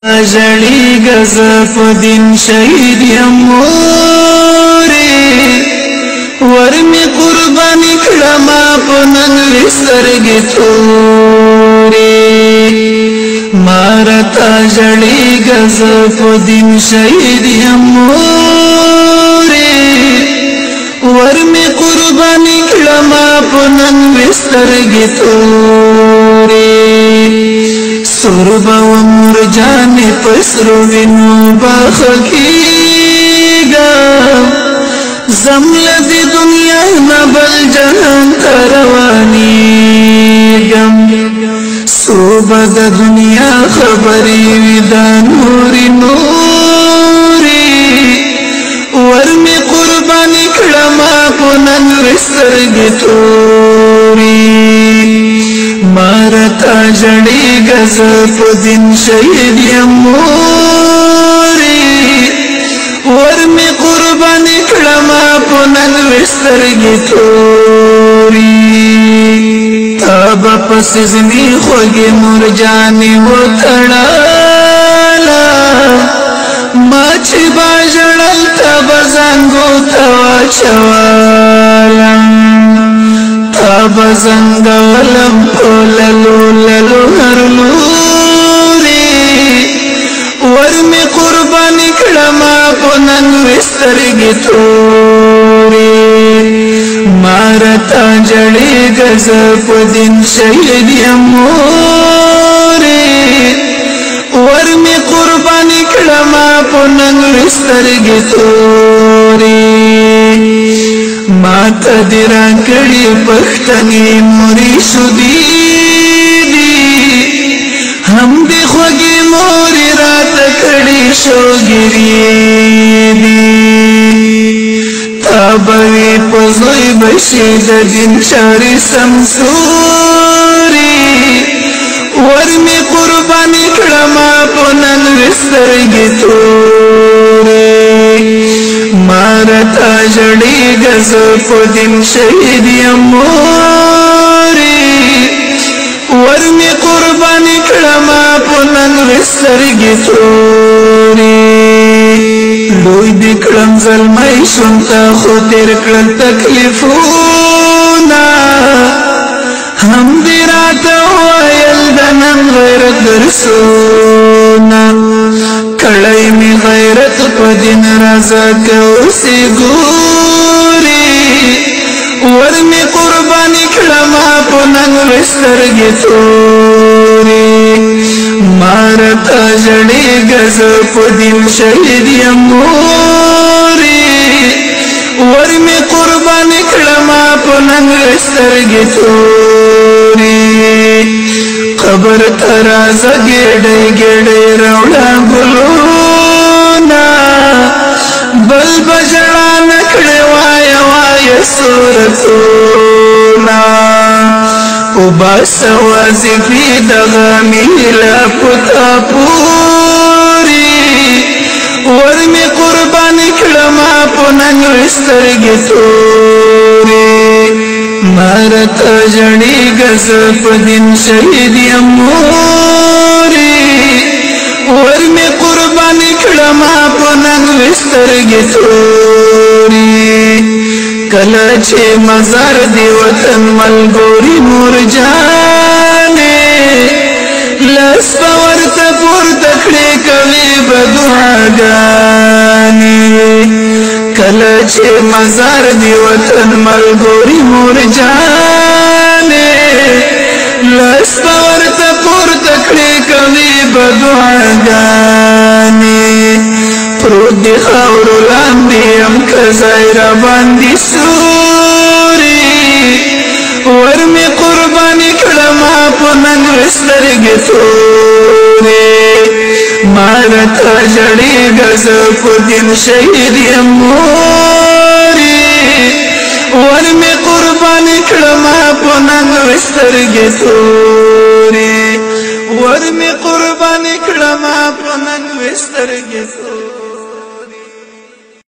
جڑی گز پدین شہید یموری ورمی قربانی کلما پنن وسترگی توری مارتا جڑی گز پدین شہید یموری ورمی قربانی کلما پنن وسترگی توری سربا و مرجان پسرو وینو باخگیگا زمل دی دنیا نبل جہان تروانی گم صوبہ دا دنیا خبری ویدا نوری نوری ورمی قربانی کڑما پنن وسترگی توری مارتا جڑی گز پدین شہید یموری ورمی قربانی کڑما پنن وسترگی توری تابا پسزنی خوگی مرجانی و تڑالا ماچی باجڑل تابا زنگو توا چوالا تابا زنگولم پوللو للو ہرلوری ورمی قربانی کڑما پنن وسترگی توری مارتا جڑی گز پدین شہید یموری ورمی قربانی کڑما پنن وسترگی توری ماتا دیرا کڑی پختنی موری شدی دی ہم دی خوگی موری رات کڑی شوگیری دی تابوی پزوی بشید دن چاری سمسوری ورمی قربانی کڑما پنن وسترگی توری مارتا جڑی گز پدین شہید یموری ورمی قربانی کڑما پنن وسترگی توری لوی دکڑم ظلمائی شنتا خودر کڑل تکلیفونا ہم دیراتا وائل دنم غیرت درسونا کڑائی میں غیرت پدین رضا کوسی گوری ورمی قربانی کڑما پنن وسترگی توری مارتا جڑی گز پدین شہید یموری ورمی قربانی کڑما پنن وسترگی توری قبر ترازا گیڑے گیڑے روڑا گلونا بل بجڑا نکڑے وایا وایا سورتونا اباس وازفی دغامی لاپتا پوری ورمی قربانی کڑما پنن وسترگی توری مارتا جڑی گز پدین شہید یموری ورمی قربانی کڑما پنن وسترگی توری کلچے مزار دی وطن ملگوری مرجانے لس پورت پورتکڑے کوی بدعاگانے کلچے مزار دی وطن ملگوری مرجانے لس پورت پورتکڑے کوی بدعاگانے پرود دی خاورو لاندی ام کزائرہ باندی سوری ورمی قربانی کڑما پنن وسترگی توری مارتا جڑی گز پدین شہید یموری ورمی قربانی کڑما پنن وسترگی توری ورمی قربانی کڑما پنن وسترگی توری